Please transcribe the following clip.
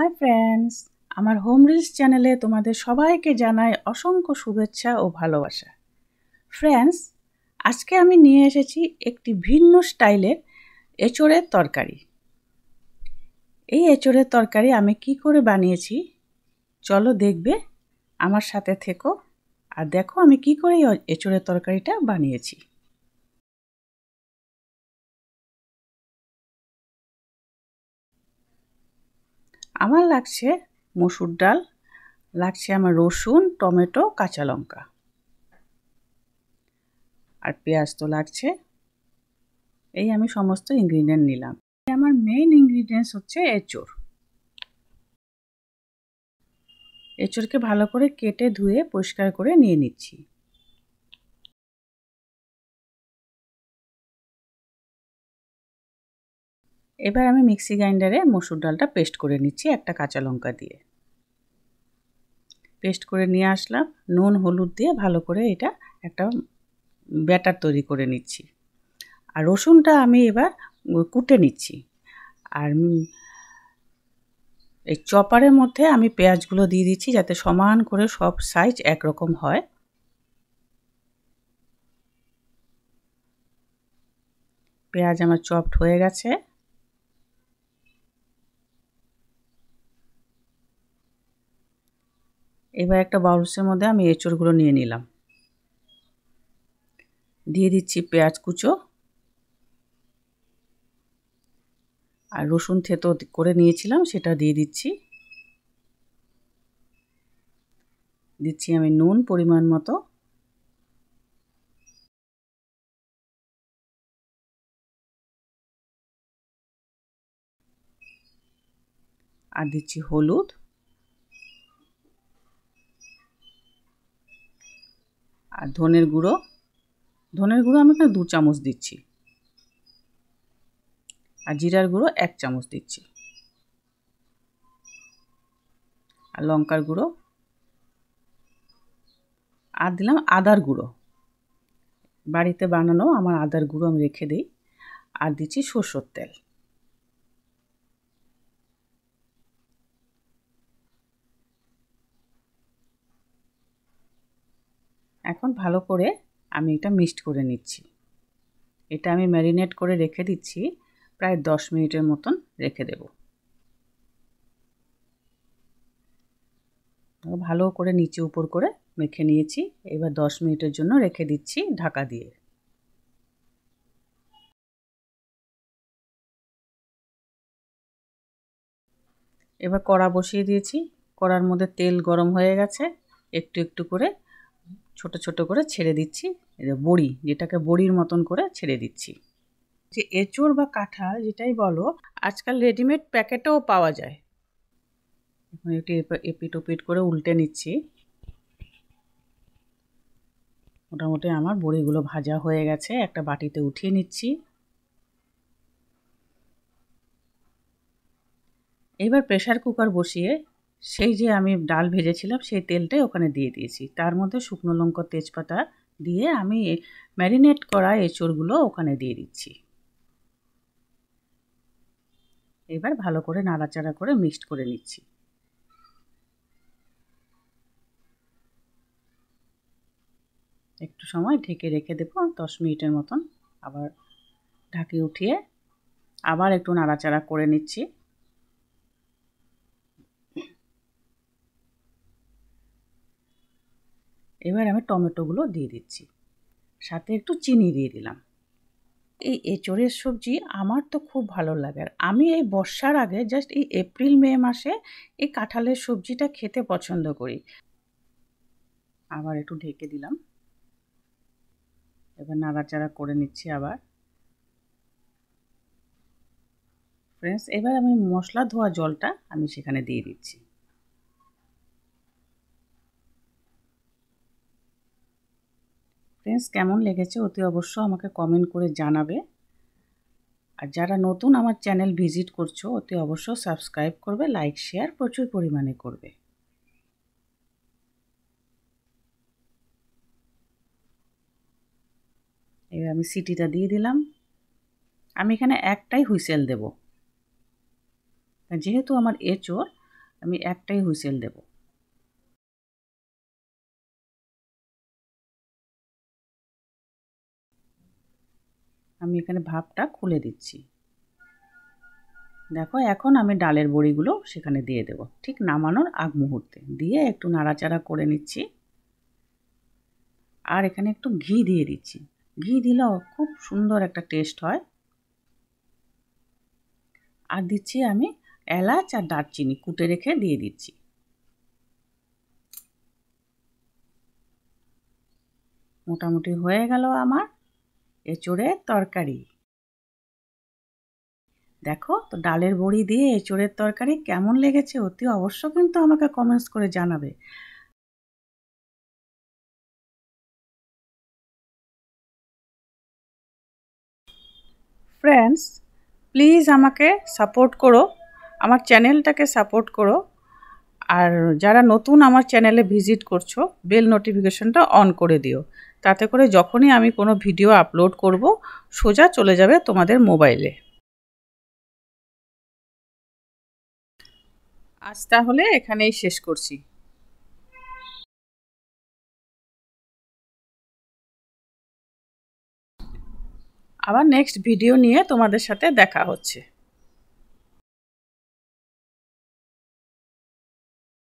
High friends, আমার home reels চ্যানেলে তোমাদের সবাইকে জানাই অসংখ্য শুভেচ্ছা ও ভালোবাসা। ফ্রেন্ডস, আজকে আমি নিয়ে এসেছি একটি ভিন্ন স্টাইলের এঁচোড়ের তরকারি। এই এঁচোড়ের তরকারি আমি কি করে বানিয়েছি চলো দেখবে, আমার সাথে থেকো আর দেখো আমি কি করে এঁচোড়ের তরকারিটা বানিয়েছি। আমার লাগছে মসুর ডাল, লাগছে আমার রসুন, টমেটো, কাঁচা লঙ্কা আর পেঁয়াজ তো লাগছে। এই আমি সমস্ত ইনগ্রিডিয়েন্ট নিলাম। আমার মেইন ইনগ্রিডিয়েন্টস হচ্ছে এঁচোড়। এঁচোড়কে ভালো করে কেটে ধুয়ে পরিষ্কার করে নিয়ে নিচ্ছি। এবার আমি মিক্সি গ্রাইন্ডারে মসুর ডালটা পেস্ট করে নিচ্ছি একটা কাঁচা লঙ্কা দিয়ে। পেস্ট করে নিয়ে আসলাম, নুন হলুদ দিয়ে ভালো করে এটা একটা ব্যাটার তৈরি করে নিচ্ছি। আর রসুনটা আমি এবার কুটে নিচ্ছি। আর এই চপারের মধ্যে আমি পেঁয়াজগুলো দিয়ে দিচ্ছি যাতে সমান করে সব সাইজ একরকম হয়। পেঁয়াজ আমার চপড হয়ে গেছে। এবার একটা বাউলসের মধ্যে আমি এঁচোড়গুলো নিয়ে নিলাম। দিয়ে দিচ্ছি পেঁয়াজ কুচো আর রসুন থেতো করে নিয়েছিলাম সেটা দিয়ে দিচ্ছি। দিচ্ছি আমি নুন পরিমাণ মতো। আর দিচ্ছি হলুদ। আর ধনের গুঁড়ো আমি এখানে 2 চামচ দিচ্ছি। আর জিরার গুঁড়ো 1 চামচ দিচ্ছি। আর লঙ্কার গুঁড়ো। আর দিলাম আদার গুঁড়ো, বাড়িতে বানানো আমার আদার গুঁড়ো আমি রেখে দিই। আর দিচ্ছি সরষের তেল। এখন ভালো করে আমি এটা মিক্সড করে নিচ্ছি। এটা আমি ম্যারিনেট করে রেখে দিচ্ছি, প্রায় 10 মিনিটের মতন রেখে দেব। ভালো করে নিচে উপর করে মেখে নিয়েছি। এবার 10 মিনিটের জন্য রেখে দিচ্ছি ঢাকা দিয়ে। এবার কড়া বসিয়ে দিয়েছি। কড়ার মধ্যে তেল গরম হয়ে গেছে। একটু একটু করে ছোট ছোট করে ছেড়ে দিচ্ছি বড়ি, যেটাকে বড়ির মতন করে ছেড়ে দিচ্ছি। যে এঁচোড় বা কাঁঠাল যেটাই বলো, আজকাল রেডিমেড প্যাকেটেও পাওয়া যায়। এখন একটু এপিট ওপিট করে উল্টে নিচ্ছি। মোটামুটি আমার বড়িগুলো ভাজা হয়ে গেছে, একটা বাটিতে উঠিয়ে নিচ্ছি। এবার প্রেসার কুকার বসিয়ে সেই যে আমি ডাল ভেজেছিলাম সেই তেলটাই ওখানে দিয়ে দিয়েছি। তার মধ্যে শুকনো লঙ্কা তেজপাতা দিয়ে আমি ম্যারিনেট করা এঁচোড়গুলো ওখানে দিয়ে দিচ্ছি। এবার ভালো করে নাড়াচাড়া করে মিক্সড করে নিচ্ছি। একটু সময় ঢেকে রেখে দেবো 10 মিনিটের মতন। আবার ঢাকি উঠিয়ে আবার একটু নাড়াচাড়া করে নিচ্ছি। এবার আমি টমেটোগুলো দিয়ে দিচ্ছি, সাথে একটু চিনি দিয়ে দিলাম। এই এঁচোড়ের সবজি আমার তো খুব ভালো লাগে। আর আমি এই বর্ষার আগে জাস্ট এই এপ্রিল মে মাসে এই কাঁঠালের সবজিটা খেতে পছন্দ করি। আবার একটু ঢেকে দিলাম। এবার নাড়াচাড়া করে নিচ্ছি আবার। ফ্রেন্ডস, এবার আমি মশলা ধোয়া জলটা আমি সেখানে দিয়ে দিচ্ছি। ফ্রেন্ডস, কেমন লেগেছে অতি অবশ্য আমাকে কমেন্ট করে জানাবে। আর যারা নতুন আমার চ্যানেল ভিজিট করছো অতি অবশ্য সাবস্ক্রাইব করবে, লাইক শেয়ার প্রচুর পরিমাণে করবে। এবার আমি সিটিটা দিয়ে দিলাম। আমি এখানে একটাই হুইসেল দেব, যেহেতু আমার এঁচোড় আমি একটাই হুইসেল দেব। আমি এখানে ভাপটা খুলে দিচ্ছি। দেখো এখন আমি ডালের বড়িগুলো সেখানে দিয়ে দেব, ঠিক নামানোর আগ মুহূর্তে দিয়ে একটু নাড়াচাড়া করে নিচ্ছি। আর এখানে একটু ঘি দিয়ে দিচ্ছি, ঘি দিলেও খুব সুন্দর একটা টেস্ট হয়। আর দিচ্ছি আমি এলাচ আর দারচিনি কুটে রেখে দিয়ে দিচ্ছি। মোটামুটি হয়ে গেল আমার এঁচোড়ের তরকারি। দেখো তো ডালের বড়ি দিয়ে এঁচোড়ের তরকারি কেমন লেগেছে অতি অবশ্য কিন্তু আমাকে কমেন্টস করে জানাবে। ফ্রেন্ডস, প্লিজ আমাকে সাপোর্ট করো, আমার চ্যানেলটাকে সাপোর্ট করো। আর যারা নতুন আমার চ্যানেলে ভিজিট করছো, বেল নোটিফিকেশনটা অন করে দিও, তাতে করে যখনই আমি কোনো ভিডিও আপলোড করব সোজা চলে যাবে তোমাদের মোবাইলে। আজ তাহলে এখানেই শেষ করছি। আবার নেক্সট ভিডিও নিয়ে তোমাদের সাথে দেখা হচ্ছে।